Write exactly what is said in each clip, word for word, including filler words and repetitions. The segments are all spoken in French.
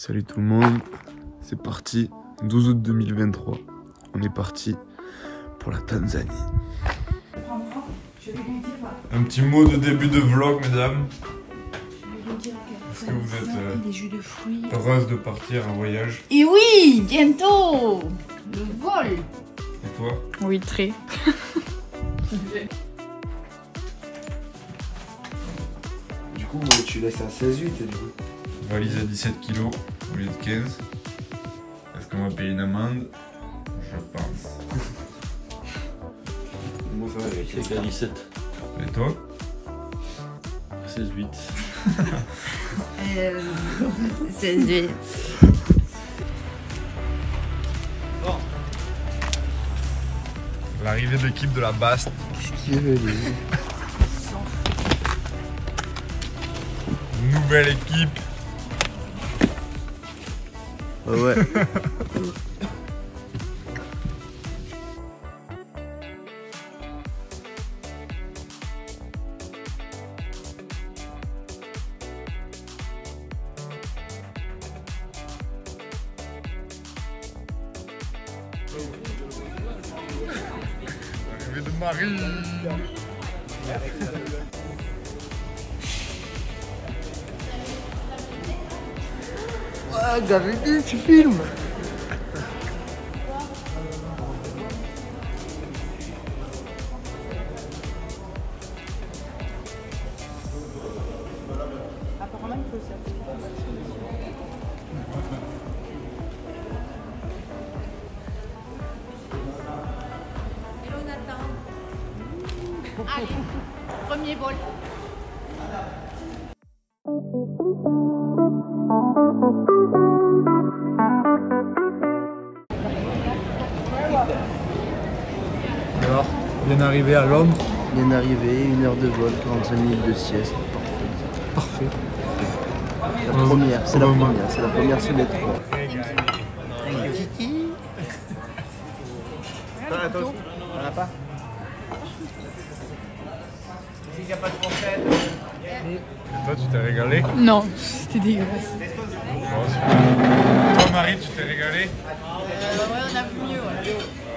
Salut tout le monde, c'est parti, douze août deux mille vingt-trois, on est parti pour la Tanzanie. Un petit mot de début de vlog, mesdames. Est-ce que vous êtes euh, des jus de fruits. heureuse de partir en voyage? Et oui, bientôt le vol. Et toi? Oui, très. Du coup, tu laisses à seize huit et du coup. Valise à dix-sept kilos au lieu de quinze. Est-ce qu'on va payer une amende? Je pense. Moi ça va, C'est qu'à dix-sept. Et toi? seize huit. euh, seize huit. Bon. L'arrivée de l'équipe de la Baste. Qu'est-ce qu'il veut lui? Nouvelle équipe. Ouais. L'arrivée de Marie. Ah, Gabriel, tu filmes? Apparemment, il faut ça. Hello Nathan. Allez, premier vol. Alors, bien arrivé à Londres. Bien arrivé, une heure de vol, quarante-cinq minutes de sieste. Parfait. La Oh, première, c'est oh, la maman. première, c'est la première sur les trois. Kiki. On a pas? Et toi, tu t'es régalé? Non, c'était dégueulasse. Bon, super. Toi, Marie, tu t'es régalé? Euh, ouais, on a plus mieux, ouais.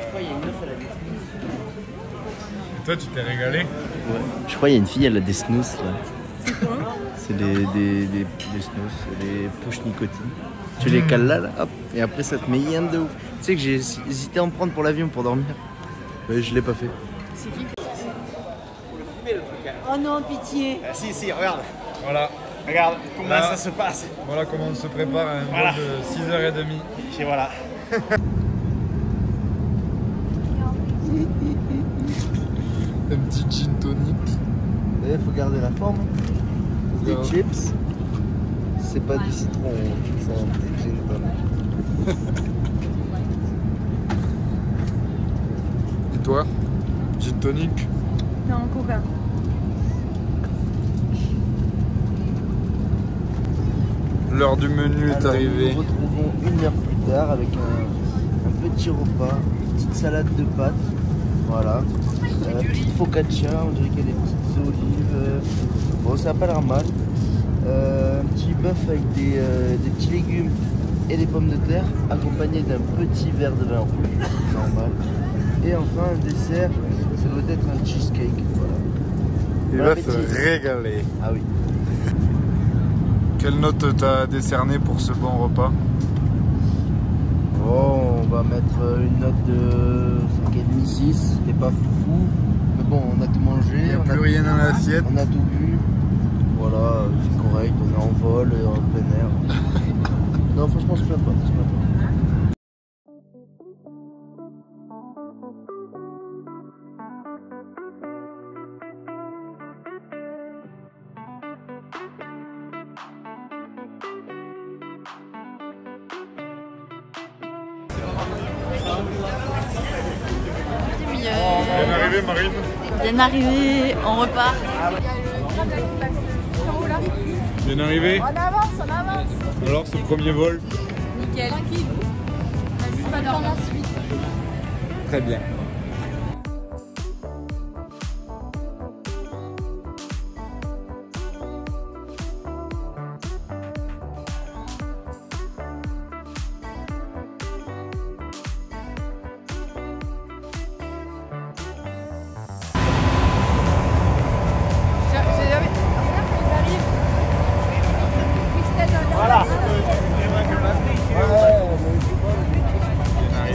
Et toi, tu t'es régalé? Ouais. Je crois qu'il y a une fille, elle a des snooze là. C'est quoi? C'est des, des, des, des snooze, c'est des push nicotine. Tu les cales là, là, hop, et après ça te met rien de ouf. Tu sais que j'ai hésité à en prendre pour l'avion pour dormir. Mais je l'ai pas fait. C'est qui? Oh non, pitié. Ah, si, si, regarde, Voilà. regarde comment Là. ça se passe. Voilà comment on se prépare à un Voilà. vol de six heures trente. Et voilà. Un petit gin tonic. Il faut garder la forme. Les Garde. chips, c'est pas du citron, c'est un petit gin tonic. Et toi? Gin tonic? Non, coca. L'heure du menu est Alors, arrivée. Nous nous retrouvons une heure plus tard avec un, un petit repas, une petite salade de pâtes, voilà. Euh, petite focaccia, on dirait qu'il y a des petites olives. euh, Bon, ça n'a pas l'air mal. Euh, un petit bœuf avec des, euh, des petits légumes et des pommes de terre, accompagné d'un petit verre de vin rouge, normal. Et enfin un dessert, ça doit être un cheesecake, voilà. Il Bon va appétit. se régaler. Ah oui. Quelle note t'as décerné pour ce bon repas? Oh, on va mettre une note de cinq virgule cinq six, c'était pas fou, mais bon, on a tout mangé, Il n'y a on, plus a, rien dans l'assiette. on a tout bu, voilà, c'est correct, on est en vol, en plein air. Non, franchement, je ne plains pas, je plains pas. Bien arrivé, Marine. Bien arrivé, on repart. Bien arrivé. On avance, on avance. Alors, ce premier vol? Nickel. Tranquille. On va dormir ensuite. Très bien.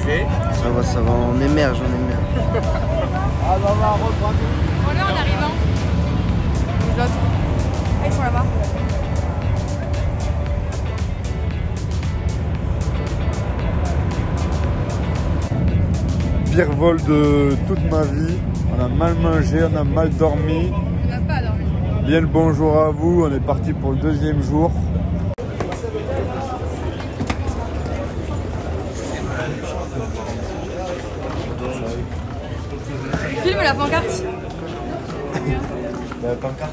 manger. Ça va, ça va, on émerge, on émerge. Ah bah on va reprendre. On est en arrivant. Les autres. Ah, ils sont là-bas. Pire vol de toute ma vie. On a mal mangé, on a mal dormi. On n'a pas dormi. Bien le bonjour à vous, on est parti pour le deuxième jour. Filme la pancarte. La pancarte.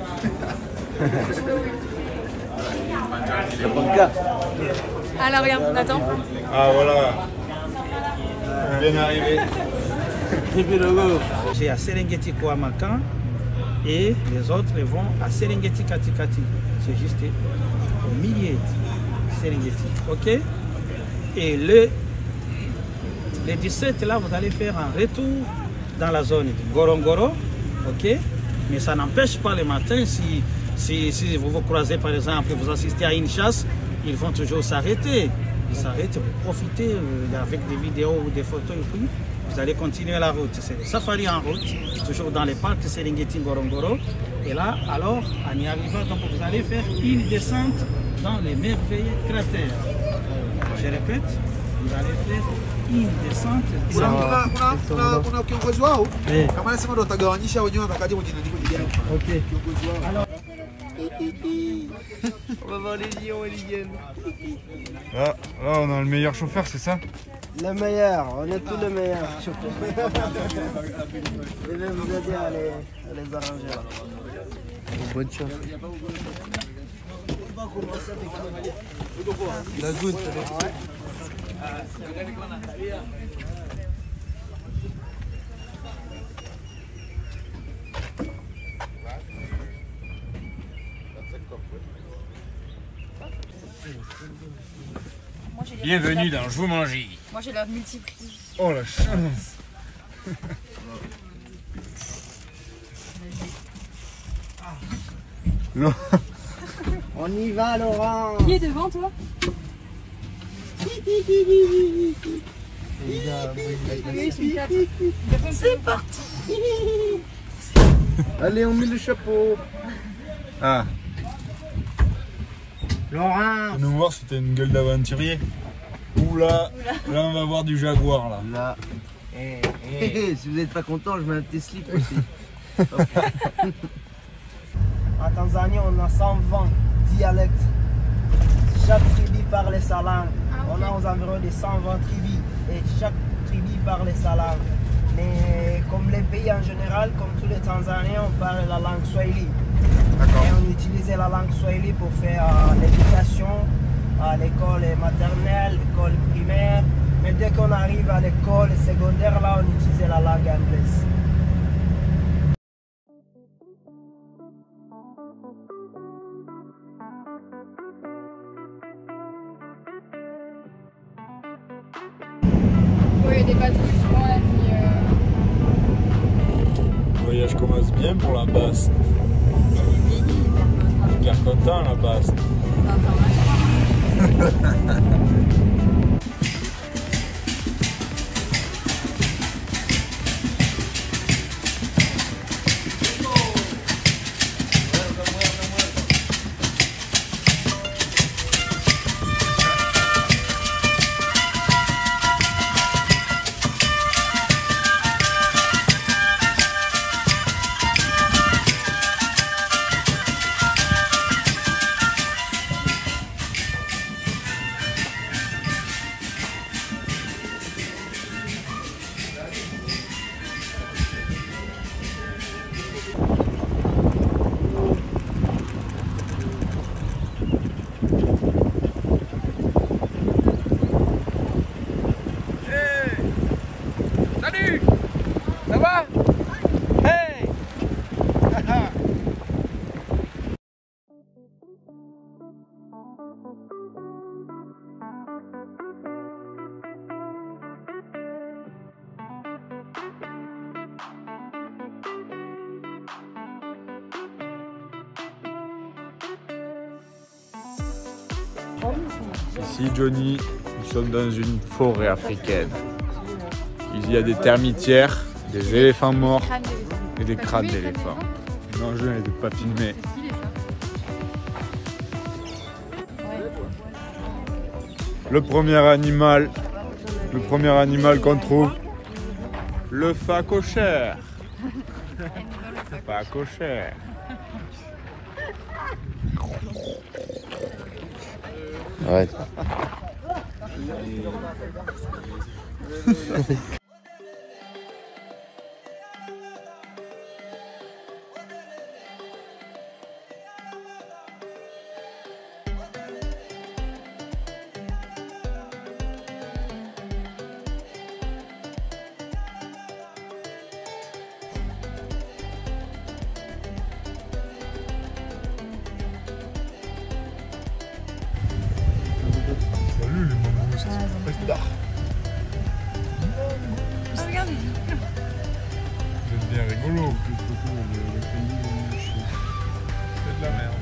La pancarte. Ah là, regarde, attends. Ah voilà. Bien arrivé. J'ai à Serengeti Koamakan et les autres vont à Serengeti Katikati. C'est juste au milieu de Serengeti. Ok? Et le, le dix-sept, là, vous allez faire un retour dans la zone de Gorongoro. Ok? Mais ça n'empêche pas le matin, si, si, si vous vous croisez par exemple, vous assistez à une chasse, ils vont toujours s'arrêter. Ils s'arrêtent pour profiter euh, avec des vidéos ou des photos et tout. Vous allez continuer la route. C'est le safari en route, toujours dans les parcs Serengeti Ngorongoro. Et là, alors, en y arrivant, donc, vous allez faire une descente dans les merveilleux cratères. Je répète, vous allez faire une descente. Kuna kuna kuna kuna kiongozi wao Eh. kama anasema ndo watagawanyisha wenyewe watakaje kwenye nani kwenye gari. Ok. Kiongozi wao. Alors, On va voir les lions et les hyènes. Là, là, on a le meilleur chauffeur, c'est ça? Le meilleur, on est tous les meilleurs. Je vais vous aider à les, à les arranger là. Bonne chance. La goutte. Moi, j'ai les- Bienvenue dans Jumanji. Moi, j'ai la multiprise. Oh la chance. Non. On y va, Laurent. Qui est devant, toi? C'est parti. Allez, on met le chapeau. Ah, Laurent. nous voir si t'as une gueule d'aventurier. Oula, là on va voir du jaguar là. Là. Eh, eh, si vous n'êtes pas content, je mets un petit slip aussi. En Tanzanie, on a cent vingt dialectes. Chaque tribu parle sa langue. On a aux environs de cent vingt tribus. Et chaque tribu parle sa langue. Mais comme les pays en général, comme tous les Tanzaniens, on parle la langue Swahili. Et on utilisait la langue Swahili pour faire euh, l'éducation à l'école maternelle, l'école primaire. Mais dès qu'on arrive à l'école secondaire, là, on utilisait la langue anglaise. Oui, il y a des patrouilles souvent la nuit. euh, Le voyage commence bien pour la Baste. Car content la Baste. Ici Johnny, Nous sommes dans une forêt africaine. Il y a des termitières, des éléphants morts et des crânes d'éléphants. L'enjeu n'est de pas filmer. C'est stylé ça. Le premier animal, le premier animal qu'on trouve, le phacochère. Phacochère. Ouais. Salut les mangoustes. Ah, regarde. Vous êtes bien rigolo. C'est de la merde.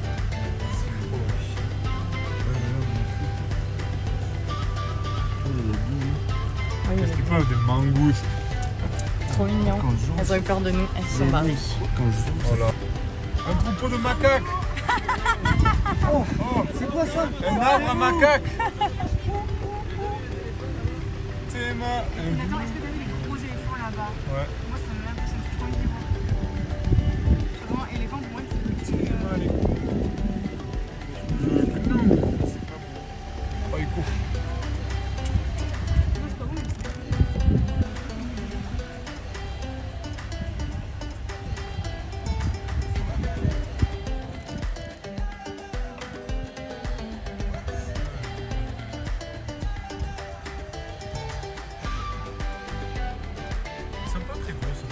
Qu'est-ce qu'ils peuvent, des mangoustes? Trop mignon. Elles ont eu peur de nous, elles se sont barrées. Voilà. Un troupeau de macaques. Oh, oh, c'est quoi ça? Un arbre à macaques. C'est ma... Attends, est-ce que t'as vu les gros éléphants là-bas? Ouais. Moi, ça m'impressionne, c'est trop mignon. Vraiment, éléphant pour moi, c'est le petit. Allez. Oh, il court. Sympa, très gros ça.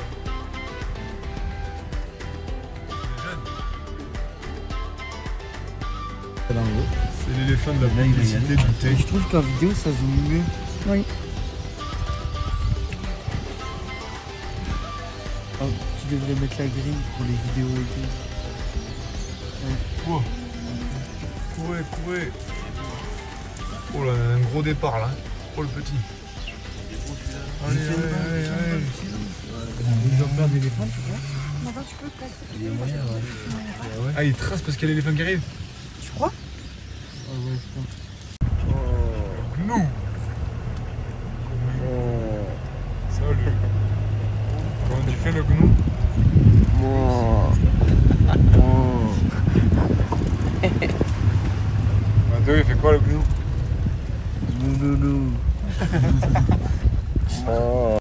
Il est jeune. C'est l'éléphant de la publicité du thé. Je trouve qu'en vidéo ça zoome mieux. Oui. Oh, tu devrais mettre la grille pour les vidéos et tout. Oh. Courez, courez. Oh là, un gros départ là. Oh le petit. Allez, allez, allez, allez. Ils ont peur d'éléphant, tu vois? Maintenant, tu peux passer. Il est moyen, ouais. Ah, il trace parce qu'il y a l'éléphant qui arrive. Tu crois? Ah ouais, je pense. Nous. Salut. Comment tu fais le gnou? Mathéo, il fait quoi le gnou? Non, non, non. Oh.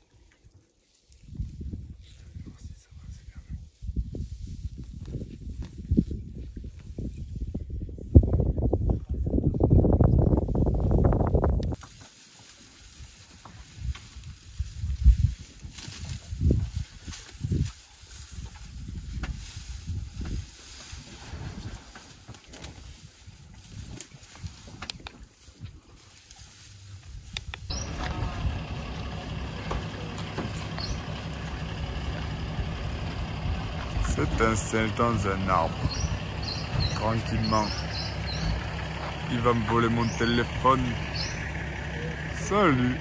C'est un singe dans un arbre. Tranquillement. Il va me voler mon téléphone. Salut.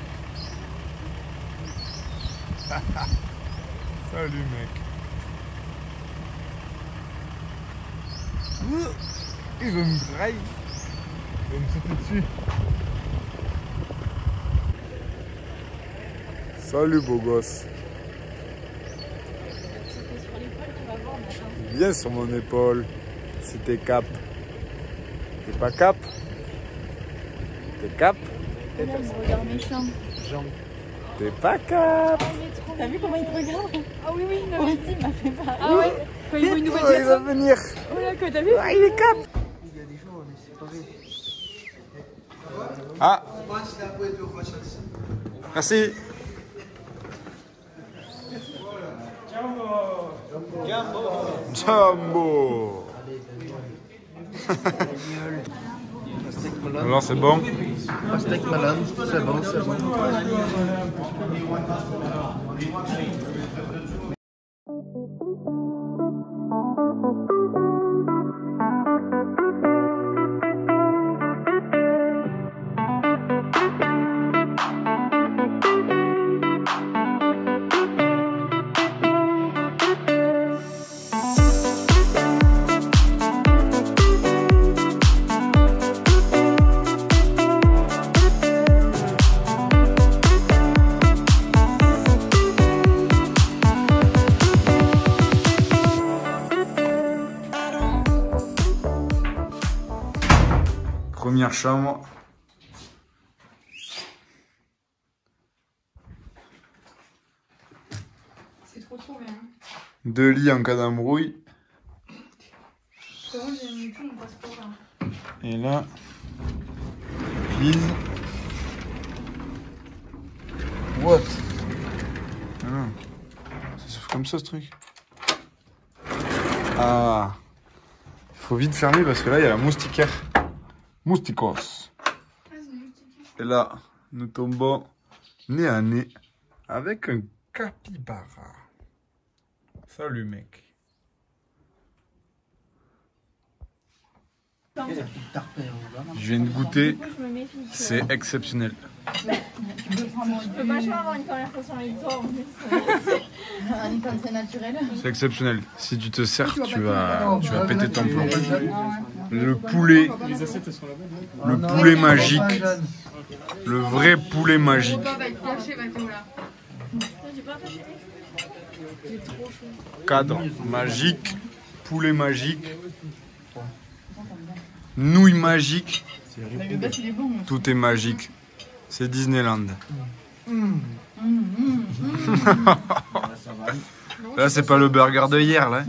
Salut mec. Il veut me brailler. Il va me sauter dessus. Salut beau gosse. Viens sur mon épaule. Si t'es cap. T'es pas cap? T'es cap? Regarde méchant. T'es pas cap? T'as vu comment il te regarde? Ah oui, oui, non. Aussi, il m'a fait pareil. Ah ouais? Quand il voit une nouvelle Oh, il va personne. venir. Oh là, que t'as vu? Ah, il est cap. Il y a des gens, on est séparés. Ah. Merci. Jumbo. Alors c'est bon? Pastèque malade, c'est bon, c'est bon. première chambre. C'est trop trop bien. Deux lits en cas d'embrouille. C'est bon, j'ai mis tout mon passeport là. Et là, please. What? Ah non. Ça s'ouvre comme ça ce truc. Ah. Il faut vite fermer parce que là il y a la moustiquaire. Mousticos. Et là, nous tombons nez à nez avec un capybara. Salut mec. Je viens de goûter, c'est exceptionnel. Je peux vachement avoir une conversation avec toi en plus. C'est naturel. C'est exceptionnel. Si tu te sers, tu vas, tu vas péter ton plomb. Le poulet, le poulet magique, le vrai poulet magique. Cadre magique, poulet magique, nouilles magiques. Tout est magique. C'est Disneyland. Là, c'est pas le burger de hier, là.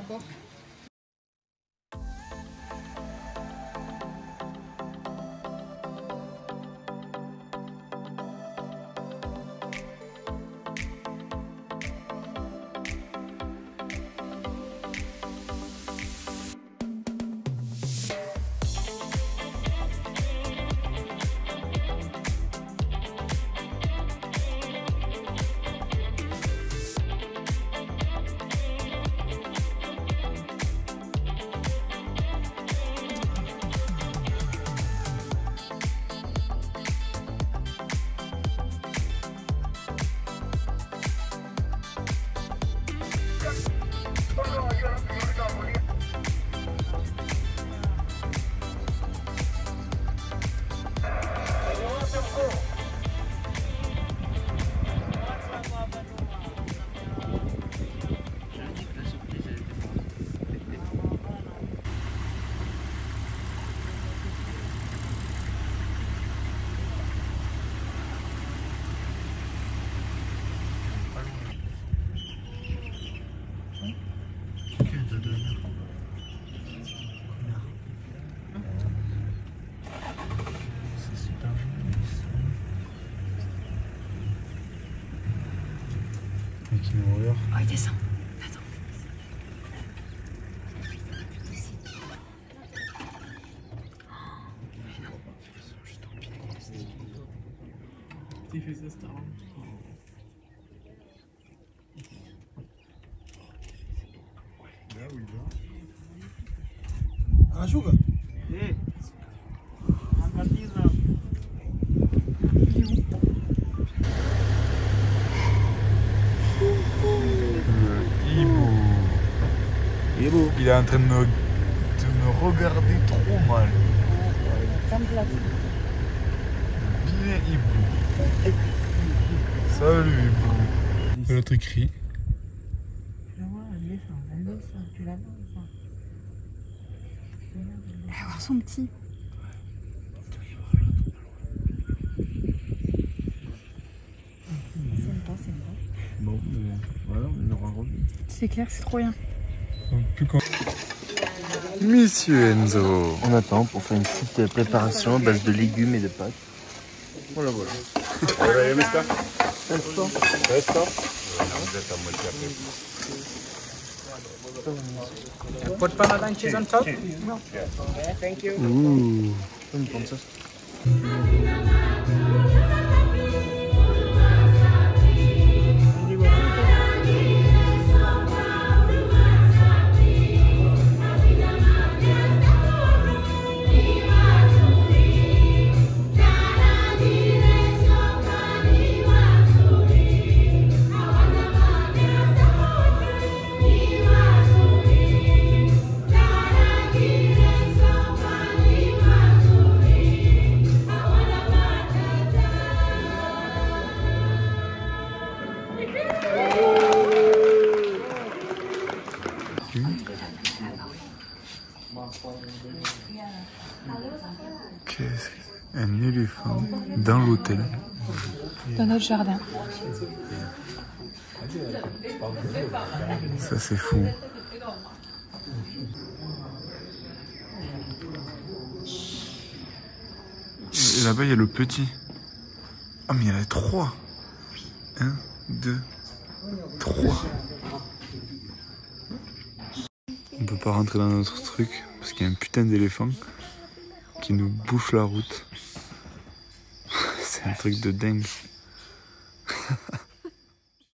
Oh, il descend. Attends. Il fait ça, Star Wars. Là où il va. Ah, Juga. Eh. Angatina. Il est en train de me, de me regarder trop mal. Bien hibou. Salut hibou. L'autre écrit. Tu la vois, elle descend, elle descend, tu la vois ou pas? Elle va voir son petit. C'est pas, c'est pas. Bon, euh, voilà, on aura revu. C'est clair, c'est trop bien. Plus quand... Monsieur Enzo. On attend pour faire une petite préparation à base de légumes et de pâtes. Voilà, voilà. Resta. Resta. Put Parmesan cheese on top? No. Okay, thank you. Ouh. Comme comme ça. Un éléphant dans l'hôtel. Dans notre jardin. Ça c'est fou. Et là-bas il y a le petit. Ah mais il y en a trois. Un, deux, trois. On peut pas rentrer dans notre truc parce qu'il y a un putain d'éléphant qui nous bouffe la route. C'est un truc de dingue.